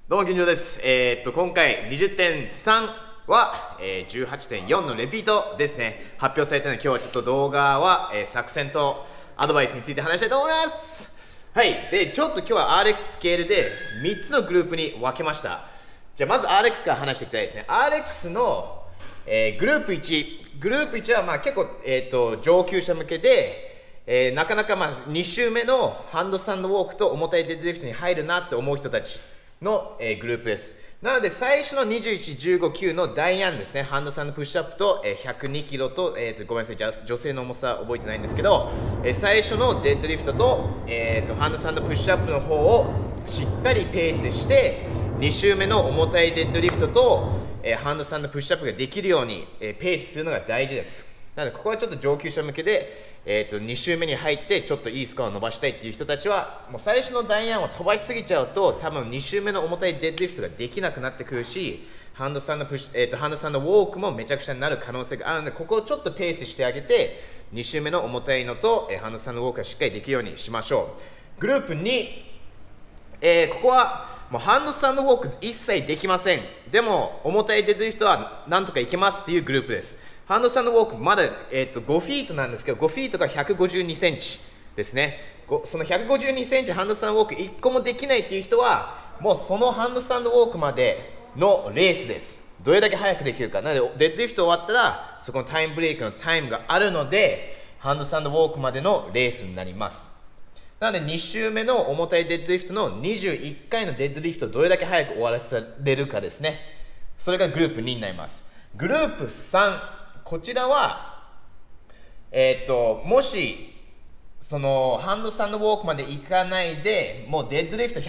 どうも、金城です。今回20.3は、18.4 のレピートですね。発表されたので、今日はちょっと動画は、作戦とアドバイスについて話したいと思います。はい。で、ちょっと今日は RX スケールで3つのグループに分けました。じゃあ、まず RX から話していきたいですね。RX の、グループ1。グループ1は、まあ、結構、上級者向けで、なかなか、まあ、2周目のハンドスタンドウォークと重たいデッドリフトに入るなって思う人たちの、グループです。なので最初の21、15、9の第4ですね、ハンドスタンドプッシュアップと、102キロと、ごめんなさい、女性の重さ覚えてないんですけど、最初のデッドリフトと、ハンドスタンドプッシュアップの方をしっかりペースして、2周目の重たいデッドリフトと、ハンドスタンドプッシュアップができるように、ペースするのが大事です。なのでここはちょっと上級者向けで、2周目に入ってちょっといいスコアを伸ばしたいっていう人たちはもう最初の第4を飛ばしすぎちゃうと多分2周目の重たいデッドリフトができなくなってくるしハンドスタンドウォークもめちゃくちゃになる可能性があるのでここをちょっとペースしてあげて2周目の重たいのと、ハンドスタンドウォークがしっかりできるようにしましょう。グループ2、ここはもうハンドスタンドウォーク一切できません。でも重たいデッドリフトはなんとかいけますっていうグループです。ハンドスタンドウォークまだ、5フィートなんですけど5フィートが152センチですね。その152センチハンドスタンドウォーク1個もできないっていう人はもうそのハンドスタンドウォークまでのレースです。どれだけ早くできるか。なのでデッドリフト終わったらそこのタイムブレイクのタイムがあるのでハンドスタンドウォークまでのレースになります。なので2周目の重たいデッドリフトの21回のデッドリフトをどれだけ早く終わらせれるかですね。それがグループ2になります。グループ3、こちらは、もしそのハンドスタンドウォークまでいかないでもうデッドリフト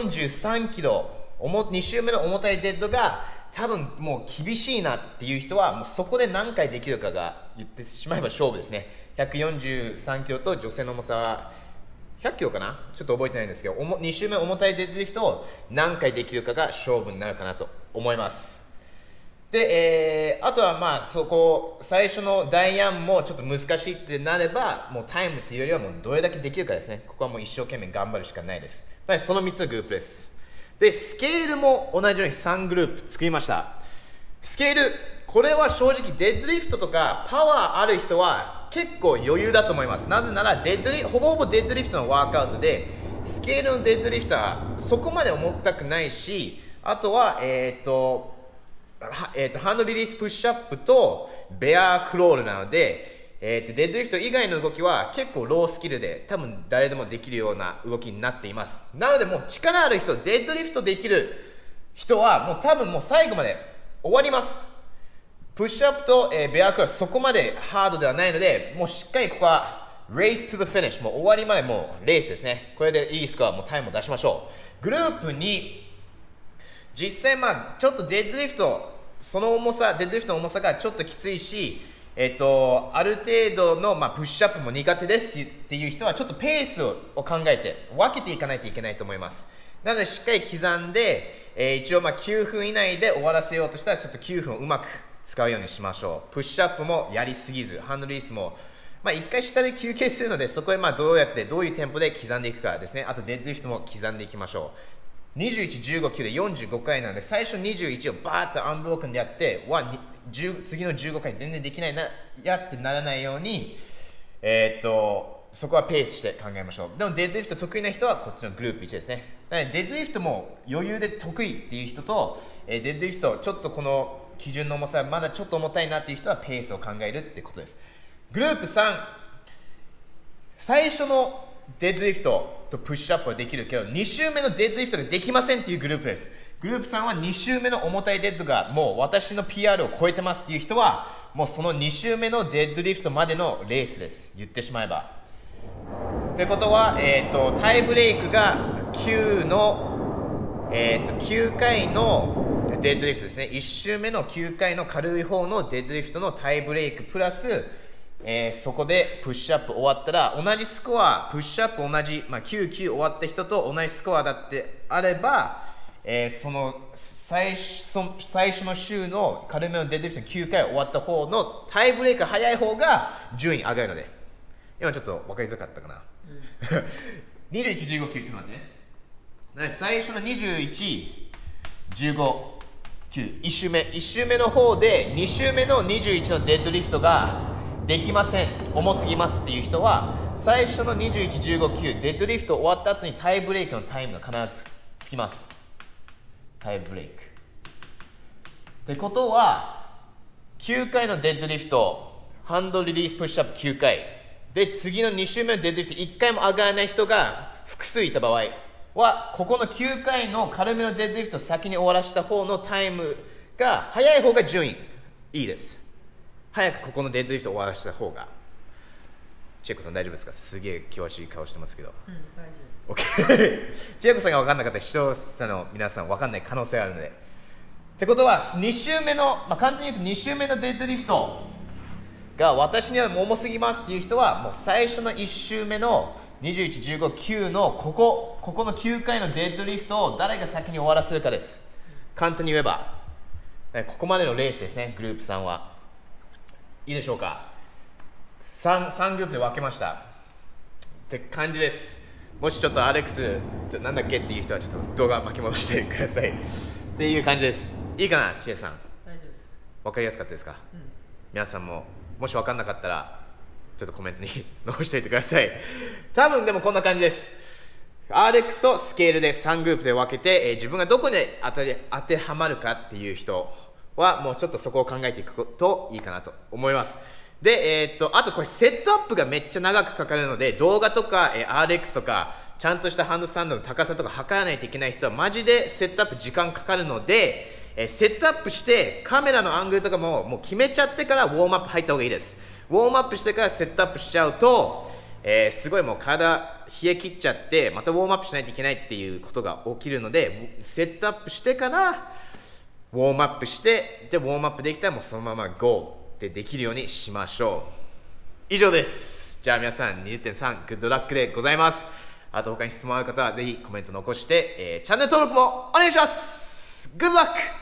143キロ2周目の重たいデッドが多分もう厳しいなっていう人はもうそこで何回できるかが言ってしまえば勝負ですね。143キロと女性の重さは100キロかなちょっと覚えてないんですけど2周目重たいデッドリフトを何回できるかが勝負になるかなと思います。で、あとはまあそこ最初の第4もちょっと難しいってなればもうタイムっていうよりはもうどれだけできるかですね。ここはもう一生懸命頑張るしかないです。その3つのグループです。でスケールも同じように3グループ作りました。スケールこれは正直デッドリフトとかパワーある人は結構余裕だと思います。なぜならほぼほぼデッドリフトのワークアウトでスケールのデッドリフトはそこまで重たくないしあとはハンドリリースプッシュアップとベアクロールなので、デッドリフト以外の動きは結構ロースキルで多分誰でもできるような動きになっています。なのでもう力ある人デッドリフトできる人はもう多分もう最後まで終わります。プッシュアップと、ベアクロールそこまでハードではないのでもうしっかりここはレース to the finish もう終わりまでもうレースですね。これでいいスコアもうタイムを出しましょう。グループ2実際まあちょっとデッドリフトその重さデッドリフトの重さがちょっときついし、ある程度の、まあ、プッシュアップも苦手ですっていう人はちょっとペースを考えて分けていかないといけないと思います。なのでしっかり刻んで、一応まあ9分以内で終わらせようとしたらちょっと9分をうまく使うようにしましょう。プッシュアップもやりすぎずハンドリースもまあ1回下で休憩するのでそこへまあどういうテンポで刻んでいくかですね。あとデッドリフトも刻んでいきましょう。21、15、9で45回なので最初21をバーッとアンブロークンでやって次の15回全然できないなやってならないようにそこはペースして考えましょう。でもデッドリフト得意な人はこっちのグループ1ですね。なのでデッドリフトも余裕で得意っていう人とデッドリフトちょっとこの基準の重さまだちょっと重たいなっていう人はペースを考えるってことです。グループ3最初のデッドリフトとプッシュアップはできるけど2周目のデッドリフトができませんっていうグループです。グループ3は2周目の重たいデッドがもう私の PR を超えてますっていう人はもうその2周目のデッドリフトまでのレースです。言ってしまえばということは、タイブレイクが9の、9回のデッドリフトですね。1周目の9回の軽い方のデッドリフトのタイブレイクプラスそこでプッシュアップ終わったら同じスコアプッシュアップ同じ、まあ、9、9終わった人と同じスコアだってあれば、その最初の週の軽めのデッドリフトの9回終わった方のタイブレイク早い方が順位上がるので今ちょっと分かりづらかったかな、21、15、9ちょっと待ってね。最初の21 15、9、1周目。1周目の方で、2周目の21のデッドリフトができません。重すぎますっていう人は、最初の21、15、9、デッドリフト終わった後にタイブレイクのタイムが必ずつきます。タイブレイク。ってことは、9回のデッドリフト、ハンドリリースプッシュアップ9回。で、次の2周目のデッドリフト1回も上がらない人が複数いた場合は、ここの9回の軽めのデッドリフトを先に終わらせた方のタイムが早い方が順位いいです。早くここのデッドリフトを終わらせた方が。チェコさん大丈夫ですか？すげえ険しい顔してますけど。大丈夫。OK チェコさんが分かんなかったら視聴者の皆さん分かんない可能性があるので。ってことは2周目の、簡単に言うと2周目のデッドリフトが私には重すぎますっていう人はもう最初の1周目の21、15、9のここの9回のデッドリフトを誰が先に終わらせるかです。簡単に言えばここまでのレースですね。グループ3はいいでしょうか。3グループで分けましたって感じです。もしちょっとアレックスなんだっけっていう人はちょっと動画巻き戻してくださいっていう感じです。いいかな、ちえさん。大丈夫。分かりやすかったですか？皆さんももし分かんなかったらちょっとコメントに残しておいてください。多分でもこんな感じです。RX とスケールで3グループで分けて、自分がどこに当てはまるかっていう人はもうちょっとそこを考えていくといいかなと思います。で、あとこれセットアップがめっちゃ長くかかるので、動画とか、RX とかちゃんとしたハンドスタンドの高さとか測らないといけない人はマジでセットアップ時間かかるので、セットアップしてカメラのアングルとかもう決めちゃってからウォームアップ入った方がいいです。ウォームアップしてからセットアップしちゃうと、すごいもう体冷え切っちゃってまたウォームアップしないといけないっていうことが起きるので、セットアップしてからウォームアップして、でウォームアップできたらもうそのままゴーってできるようにしましょう。以上です。じゃあ皆さん 20.3 グッドラックでございます。あと他に質問ある方はぜひコメント残して、チャンネル登録もお願いします。グッドラック。